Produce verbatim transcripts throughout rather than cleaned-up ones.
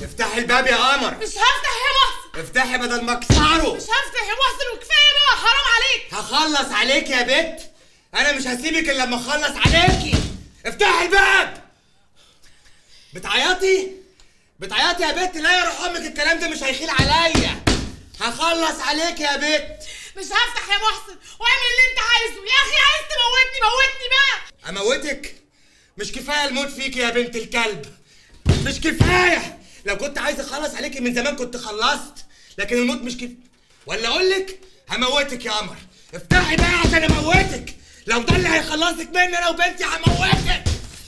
افتحي الباب يا قمر. مش هفتح يا محسن. افتحي بدل ما اكسره. مش هفتح يا محسن وكفايه بقى، حرام عليك. هخلص عليك يا بت، انا مش هسيبك الا لما اخلص عليكي. افتحي الباب. بتعيطي بتعيطي يا بت؟ لا يا روح امك، الكلام ده مش هيخيل عليا. هخلص عليك يا بت. مش هفتح يا محسن، واعمل اللي انت عايزه. يا اخي عايز تموتني موتني بقى. اموتك؟ مش كفايه الموت فيكي يا بنت الكلب؟ مش كفايه؟ لو كنت عايز اخلص عليكي من زمان كنت خلصت، لكن الموت مش كفايه. ولا اقول لك هموتك يا قمر. افتحي بقى عشان اموتك، لو ده اللي هيخلصك مني انا وبنتي هموتك.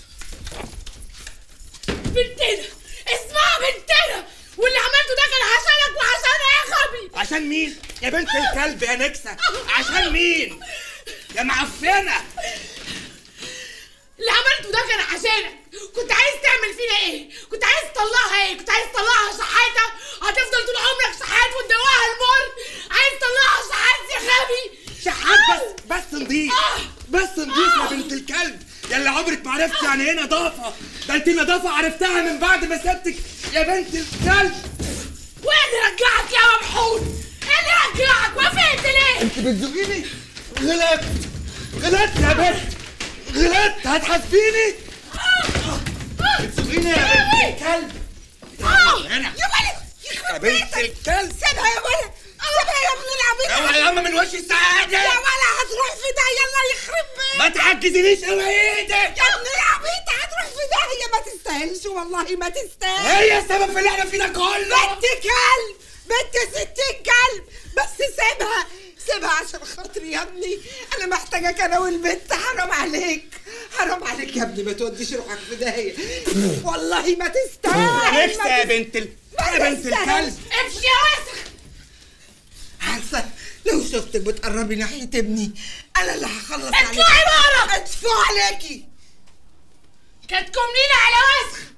بنتنا اسمها بنتنا، واللي عملته ده كان عشانك وعشانها يا غبي. عشان مين يا بنت الكلب يا نكسه؟ عشان مين يا معفنه؟ اللي عملته ده كان عشانك. كنت عايز تعمل فينا ايه؟ كنت عايز تطلعها ايه؟ كنت عايز تطلعها شحاته؟ هتفضل طول عمرك شحات وتدوقها المر؟ عايز تطلعها شحات يا غبي؟ شحات بس بس نضيف. بس نضيف يا بنت الكلب، يلا عمرك ما عرفتي يعني ايه نظافه. ده انت النظافه عرفتها من بعد ما سبتك يا بنت الكلب. وايه اللي رجعك يا مبحوث؟ ايه اللي رجعك؟ وافقت ليه؟ انت بتزقيني؟ غلطت غلطت يا بنت، غلطت. هتحاسبيني؟ بتزقيني يا بنت الكلب. يا ولد يا بنت الكلب سيبها يا ولد، سيبها يا ابن العبيط. اوعي يا اما من وش السعاده يا ولد هتروح في داهيه، الله يخرب بيتك. ما تعجزنيش اوعي ايدك يا ابن العبيط هتروح في داهيه، ما تستاهلش والله ما تستاهل. هي السبب في اللي احنا فيه ده كله. بنت كلب، بنت ست الكلب. بس سيبها سيبها عشان خاطري يا ابني، انا محتاجاك انا والبنت. حرام عليك حرام عليك يا ابني، ما توديش روحك في داهيه والله ما تستاهل. نكسه يا بنت ال... يا بنت الكلب. امشي يا وسخ. عارفه لو شفتك بتقربي ناحيه ابني انا اللي هخلص عليكي. اطلعي بره. ادفع عليكي. كانت كملينا على وسخ.